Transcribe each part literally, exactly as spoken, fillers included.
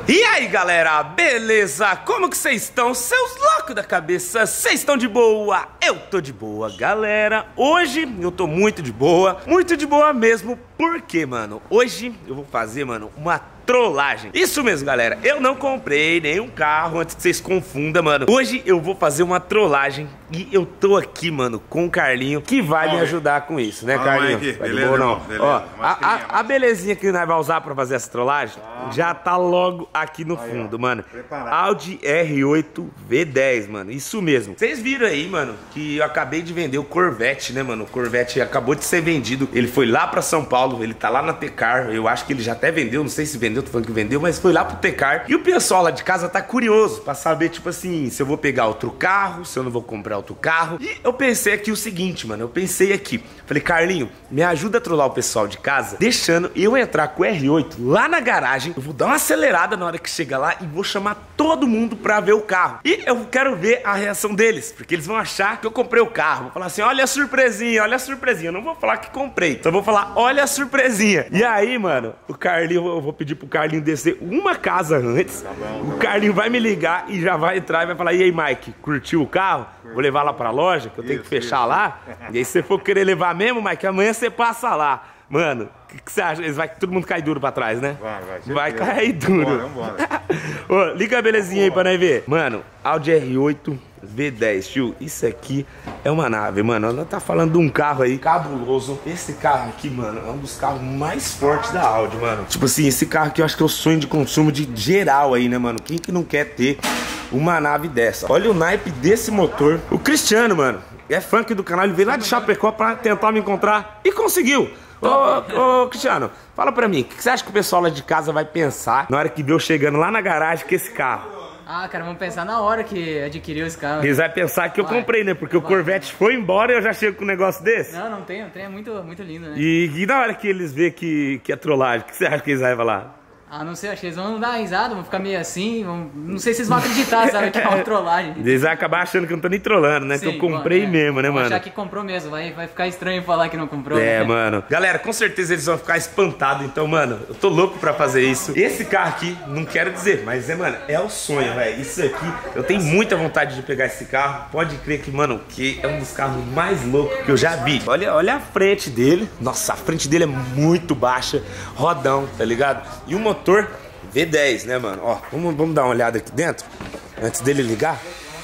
E aí galera, beleza? Como que vocês estão? Seus loucos da cabeça, vocês estão de boa? Eu tô de boa, galera. Hoje eu tô muito de boa, muito de boa mesmo. Por quê, mano? Hoje eu vou fazer, mano, uma trollagem. Isso mesmo, galera. Eu não comprei nenhum carro, antes que vocês confundam, mano. Hoje eu vou fazer uma trollagem e eu tô aqui, mano, com o Carlinho, que vai me ajudar com isso, né, Carlinho? Vai de boa, não? Ó, a, a, a belezinha que nós vamos usar pra fazer essa trollagem já tá logo aqui no fundo, mano. Audi R oito V dez, mano. Isso mesmo. Vocês viram aí, mano, que eu acabei de vender o Corvette, né, mano? O Corvette acabou de ser vendido. Ele foi lá pra São Paulo, ele tá lá na Tecar. Eu acho que ele já até vendeu, não sei se vendeu, tô falando que vendeu, mas foi lá pro Tecar. E o pessoal lá de casa tá curioso pra saber, tipo assim, se eu vou pegar outro carro, se eu não vou comprar outro carro. E eu pensei aqui o seguinte, mano, eu pensei aqui. Falei, Carlinho, me ajuda a trollar o pessoal de casa, deixando eu entrar com o R oito lá na garagem. Eu vou dar uma acelerada na hora que chegar lá e vou chamar todo mundo pra ver o carro. E eu quero ver a reação deles, porque eles vão achar que eu comprei o carro. Vou falar assim, olha a surpresinha, olha a surpresinha. Eu não vou falar que comprei, só vou falar, olha a surpresinha. E aí, mano, o Carlinho, eu vou pedir pro Carlinho descer uma casa antes. O Carlinho vai me ligar e já vai entrar e vai falar, e aí, Mike, curtiu o carro? Vou levar lá pra loja, que eu tenho que fechar lá. E aí, se você for querer levar mesmo, Mike, amanhã você passa lá. Mano, o que, que você acha? Eles vai todo mundo cair duro pra trás, né? Vai, vai. Vai cair duro. Vambora, vambora. Ô, liga a belezinha aí pra nós ver. Mano, Audi R oito V dez, tio. Isso aqui é uma nave, mano. Ela tá falando de um carro aí cabuloso. Esse carro aqui, mano, é um dos carros mais fortes da Audi, mano. Tipo assim, esse carro aqui eu acho que é o sonho de consumo de geral aí, né, mano? Quem que não quer ter uma nave dessa? Olha o naipe desse motor. O Cristiano, mano, é funk do canal. Ele veio lá de Chapecó pra tentar me encontrar e conseguiu. Ô, ô, Cristiano, fala pra mim, o que você acha que o pessoal lá de casa vai pensar na hora que vê eu chegando lá na garagem com esse carro? Ah, cara, vamos pensar na hora que adquiriu esse carro. Eles vão pensar que eu vai. comprei, né? Porque vai. o Corvette foi embora e eu já chego com um negócio desse. Não, não tem, o trem é muito, muito lindo, né? E, e na hora que eles vê que, que é trollagem, o que você acha que eles vão falar? Ah, não sei, acho que eles vão dar risada, vão ficar meio assim, vão... não sei se eles vão acreditar, sabe, que é uma trollagem. Eles vão acabar achando que eu não tô nem trollando, né? Sim, que eu comprei bom, é. mesmo, né, vão mano? achar que comprou mesmo, vai, vai ficar estranho falar que não comprou. É, né? mano. Galera, com certeza eles vão ficar espantados, então, mano, eu tô louco pra fazer isso. Esse carro aqui, não quero dizer, mas, é, mano, é o sonho, velho. Isso aqui, eu tenho muita vontade de pegar esse carro. Pode crer que, mano, que é um dos carros mais loucos que eu já vi. Olha, olha a frente dele. Nossa, a frente dele é muito baixa, rodão, tá ligado? E o motor V dez, né, mano? Ó, vamos, vamos dar uma olhada aqui dentro, antes dele ligar.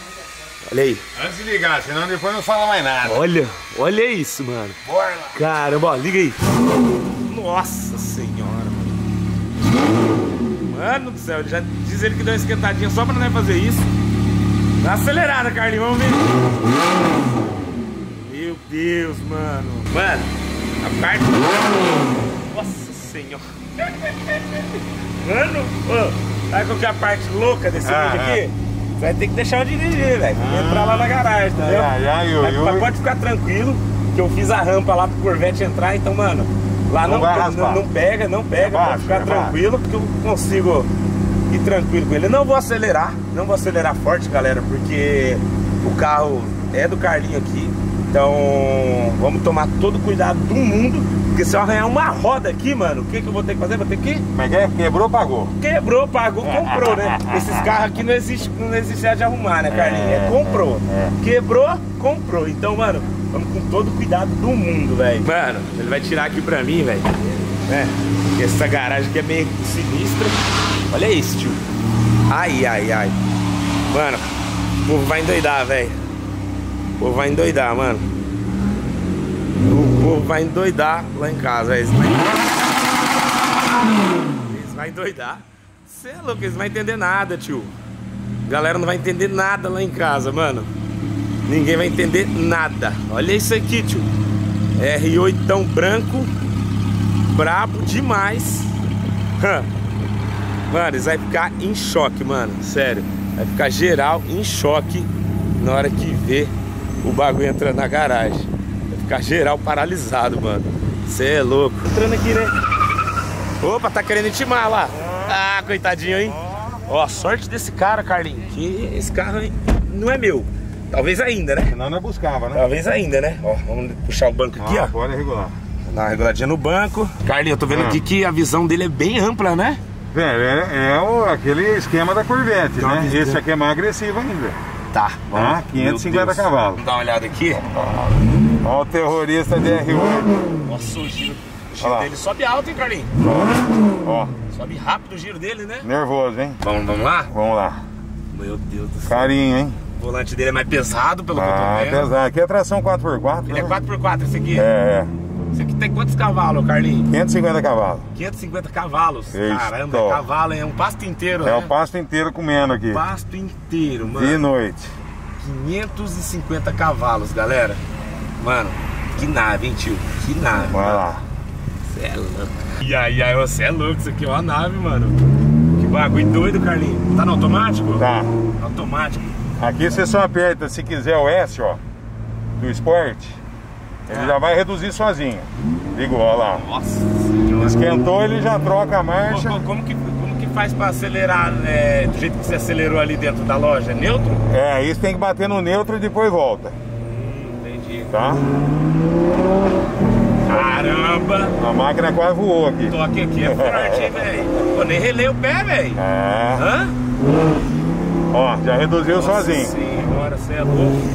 Olha aí. Antes de ligar, senão depois não fala mais nada. Olha, olha isso, mano. Bora lá. Caramba, ó, liga aí. Nossa senhora, mano. Mano do céu, ele já diz ele que deu uma esquentadinha só pra não fazer isso. Dá uma acelerada, Carlinhos, vamos ver. Meu Deus, mano. Mano, a parte... Nossa senhora. Mano, oh, sabe qual que é a parte louca desse ah, vídeo aqui? Você vai ter que deixar eu dirigir, velho. Ah, entrar lá na garagem, entendeu? Ah, já, eu, mas, eu, mas pode ficar tranquilo, que eu fiz a rampa lá pro Corvette entrar, então, mano, lá não, não, não, não pega, não pega, é pode ficar é tranquilo, porque eu consigo ir tranquilo com ele. Eu não vou acelerar, não vou acelerar forte, galera, porque o carro é do Carlinho aqui. Então, vamos tomar todo o cuidado do mundo. Porque se eu arranhar uma roda aqui, mano, o que, que eu vou ter que fazer? Vou ter que... Mas é, quebrou, pagou. Quebrou, pagou, comprou, né? Esses carros aqui não existe, não existe de arrumar, né, Carlinhos? É, é comprou. É. Quebrou, comprou. Então, mano, vamos com todo o cuidado do mundo, velho. Mano, ele vai tirar aqui pra mim, velho. É, essa garagem aqui é meio sinistra. Olha isso, tio. Ai, ai, ai. Mano, o povo vai endoidar, velho. O povo vai endoidar, mano. O povo vai endoidar lá em casa, eles vai... eles vai endoidar. Você é louco, eles não vão entender nada, tio. A galera não vai entender nada lá em casa, mano. Ninguém vai entender nada. Olha isso aqui, tio. R oito branco, brabo demais. Mano, eles vão ficar em choque, mano. Sério, vai ficar geral em choque na hora que vê o bagulho entrando na garagem. Ficar geral paralisado, mano. Você é louco. Entrando aqui, né? Opa, tá querendo intimar lá. Ah, coitadinho, hein? Ó, a sorte desse cara, Carlinhos, que esse carro não é meu. Talvez ainda, né? Senão não buscava, né? Talvez ainda, né? Ó, vamos puxar o banco aqui, ah, ó. Pode regular. Dar uma reguladinha no banco. Carlinhos, eu tô vendo ah. aqui que a visão dele é bem ampla, né? velho, é, é o, aquele esquema da Corvette, Então, né? isso. Esse aqui é mais agressivo ainda. Tá, Tá? quinhentos e cinquenta cavalos. Dá uma olhada aqui. Olha o terrorista de R oito. Nossa, o giro, o giro Olha lá. dele sobe alto, hein, Carlinhos? Ó, Sobe rápido o giro dele, né? nervoso, hein? Vamos, vamos lá? Vamos lá. Meu Deus do céu. Carinho, hein? O volante dele é mais pesado, pelo que eu Ah, tô vendo. pesado. Aqui é tração quatro por quatro. Ele é né? quatro por quatro esse aqui. É, é. Esse aqui tem quantos cavalos, Carlinhos? quinhentos e cinquenta cavalos. quinhentos e cinquenta cavalos. Isso. Caramba, é cavalo, é um pasto inteiro, É né? o pasto inteiro comendo aqui. Pasto inteiro, mano. Dia e noite. quinhentos e cinquenta cavalos, galera. Mano, que nave, hein, tio? Que nave. Vai lá. Você é louco. E aí, aí, você é louco. Isso aqui é uma nave, mano. Que bagulho doido, Carlinhos. Tá no automático? Tá. Automático. Aqui você só aperta, se quiser, o S, ó, do Sport. Ele já vai reduzir sozinho. Ligou, ó lá. Nossa senhora. Esquentou, ele já troca a marcha. Como, como que, como que faz pra acelerar, né, do jeito que você acelerou ali dentro da loja? É neutro? É, isso tem que bater no neutro e depois volta. Hum, entendi. Tá? Caramba! A máquina quase voou aqui. O toque aqui é forte, hein, velho? Pô, nem relei o pé, velho. É. Hã? Ó, já reduziu Nossa sozinho. senhora, você é louco.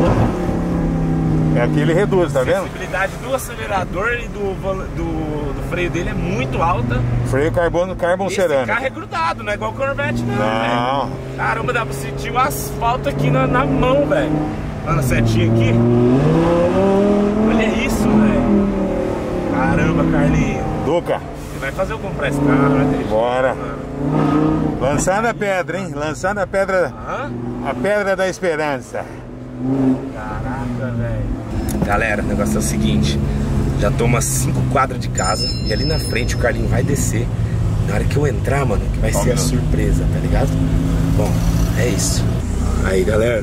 É aqui ele reduz, tá A vendo? sensibilidade do acelerador e do, vol- do, do freio dele é muito alta. Freio carbono, carbon Esse cerâmico. carro é grudado, não é igual o Corvette, não, velho. Não. Caramba, dá pra sentir o asfalto aqui na, na mão, velho. Olha na setinha aqui. Olha isso, velho. Caramba, Carlinhos. Duca, Você vai fazer eu comprar esse carro, né? bora. Lançando a pedra, hein? Lançando a pedra, Hã? a pedra da esperança. Caraca, velho. Galera, o negócio é o seguinte. Já tô umas cinco quadras de casa. E ali na frente o Carlinho vai descer. Na hora que eu entrar, mano, que vai Só um ser a minuto. surpresa, tá ligado? Bom, é isso. Aí, galera.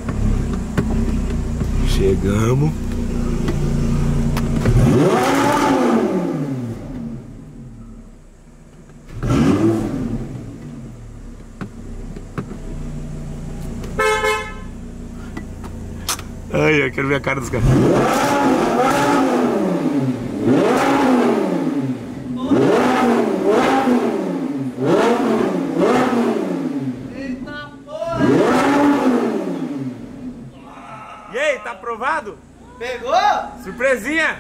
Chegamos. Ai, eu quero ver a cara dos caras. E aí, tá aprovado? Pegou? Surpresinha!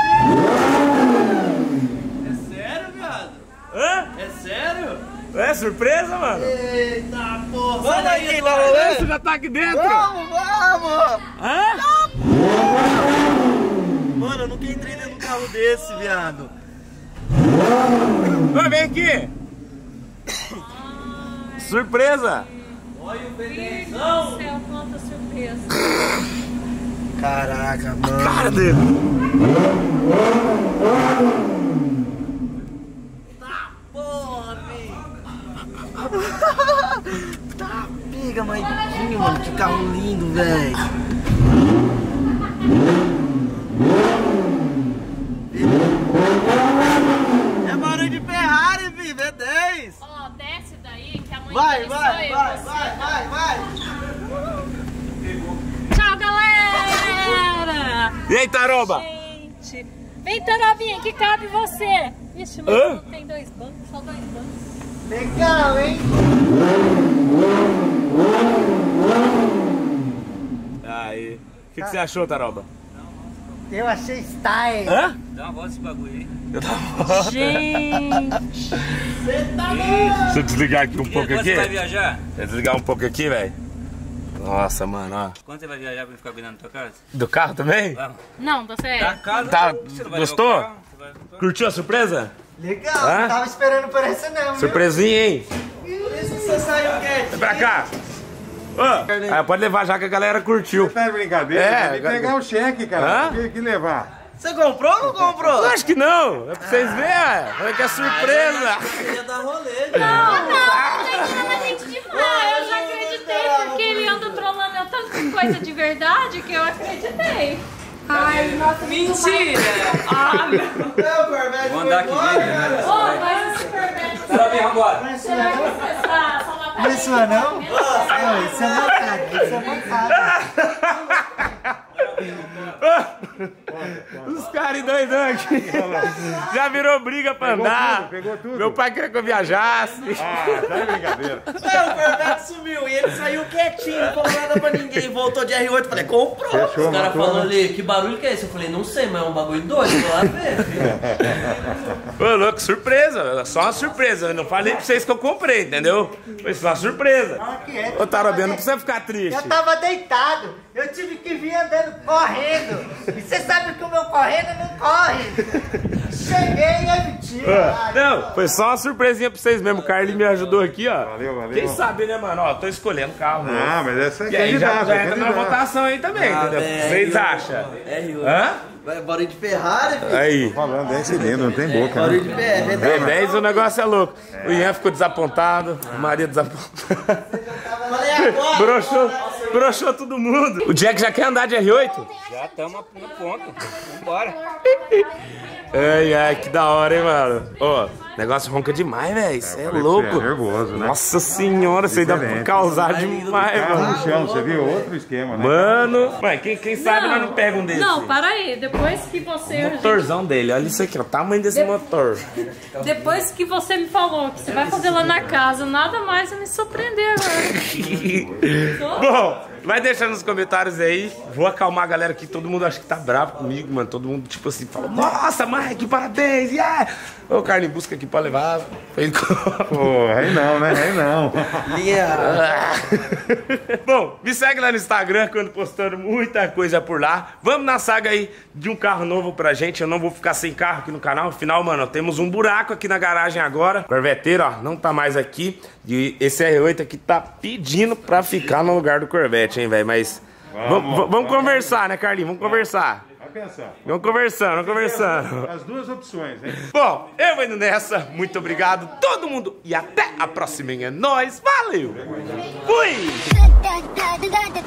É sério, viado? Hã? É sério? É surpresa, mano? Eita porra! Vamos Sai daí, aí, do rolê! Você já tá aqui dentro? Vamos, vamos! Hã? Mano, eu nunca entrei dentro de um carro desse, viado. Vai, vem aqui! Surpresa! Olha o Meu belezão! Deus do céu, quanta surpresa. Caraca, mano. Cara dele! Porra, amigo! Tá, pega, maidinho, mano. Que carro lindo, velho. É barulho de Ferrari, vi, V dez. Ó, desce daí que amanhã Vai, sou vai, eu, vai, você. vai, vai, vai. Tchau, galera! E aí, Taroba? Gente, vem, Tarobinha, que cabe você. Vixe, mas Hã? não tem dois bancos, só dois bancos. Legal, hein? Aí. O que, que você achou, Taroba? Eu achei style. Hã? Dá uma volta esse bagulho aí. Eu dou uma volta. Gente, Você tá louco? Deixa eu desligar aqui um pouco Quando aqui. você vai viajar? Deixa eu desligar um pouco aqui, velho. Nossa, mano, ó. Quando você vai viajar pra ficar cuidando da tua casa? Do carro também? Vamos. não, você Da casa. Tá, você não vai gostou? levar o carro, você vai- Curtiu a surpresa? Legal, Hã? não tava esperando por essa não, viu? Surpresinha, hein? Por isso que você saiu quieto. Vem pra cá. Ô, ah, pode levar já que a galera curtiu. Tá de brincadeira? É, Tem que pegar o cheque, cara. Hã? Tem que levar. Você comprou ou não comprou? Eu acho que não. É pra vocês verem. Olha que é surpresa. Queria dar rolê, né? Não, não, não tem nada a gente demais. Eu já acreditei, porque ele anda trolando eu tanto com coisa de verdade que eu acreditei. Ai, nossa, mentira! Ah, meu. Não, Corvette Vou andar aqui foi dentro, embora. né? Ô, mas o Superman... Tá bem, vambora. Não é isso Você vai não? processar essa matéria? Não é isso não? Não, isso é mancada, isso é mancada. Os caras doidão aqui. Já virou briga pra Pegou andar. tudo, pegou tudo. Meu pai queria que eu viajasse. Ah, tá de brincadeira. Não, o Corvette sumiu e ele saiu quietinho, não falou nada pra ninguém. Voltou de R oito, falei, comprou. Fechou, Os caras matou, falando né? ali, que barulho que é esse? Eu falei, não sei, mas é um bagulho doido, vou lá ver, filho. Ô, louco, surpresa. Só uma surpresa. Eu não falei pra vocês que eu comprei, entendeu? Foi só uma surpresa. Ô, Tarobia, não precisa ficar triste. Eu tava deitado, eu tive que vir andando correndo. E você sabe que o meu correndo não corre. Cheguei e é mentira. Ah, não, foi só uma surpresinha pra vocês mesmo. O Carlinhos me ajudou aqui, ó. Valeu, valeu. Quem sabe, né, mano? Ó, tô escolhendo carro. Ah, mas essa é E aí já, candidato, já é entra na candidato. votação aí também, Ah, entendeu? velho, Vocês eu- acham? R oito. Hã? Vai, barulho de Ferrari, filho. Aí. Falando dez cilindros, não tem boca, Barulho de né? Ferrari. V dez o negócio é louco. O Ian ficou desapontado, a Maria desapontada. Falei agora. Broxou, broxou todo mundo. O Jack já quer andar de R oito? Já estamos no ponto. Vambora. Ai, ai, que da hora, hein, mano. Ó, negócio ronca demais, velho. Você é falei pra louco. você, é nervoso, né? Nossa senhora, você ainda Diferente. causar demais, Carro mano. no chão, você viu? Outro esquema, né? Mano, mãe, quem, quem sabe nós não pega um desse. Não, para aí. Depois que você. Motorzão dele, olha isso aqui, ó, o tamanho desse motor. Depois que você me falou que você vai fazer lá na casa, nada mais vai me surpreender agora. Bom, vai deixando nos comentários aí. Vou acalmar a galera aqui. Todo mundo acha que tá bravo comigo, mano. Todo mundo, tipo assim, fala: nossa, Mike, parabéns, yeah! Ô, Carlinhos, busca aqui pra levar. Ele Pô, aí não, né? Aí não. Bom, me segue lá no Instagram, que eu ando postando muita coisa por lá. Vamos na saga aí de um carro novo pra gente. Eu não vou ficar sem carro aqui no canal. Afinal, mano, temos um buraco aqui na garagem agora. Corveteiro, ó, não tá mais aqui. E esse R oito aqui tá pedindo pra ficar no lugar do Corvette, hein, velho? Mas vamos, vamos, vamos, vamos conversar, né, Carlinhos? Vamos conversar. Vai pensar. Vamos conversando, vamos conversando. As duas opções, hein? Bom, eu vou indo nessa. Muito obrigado, todo mundo. E até a próxima. É nóis. Valeu. Fui. da da da da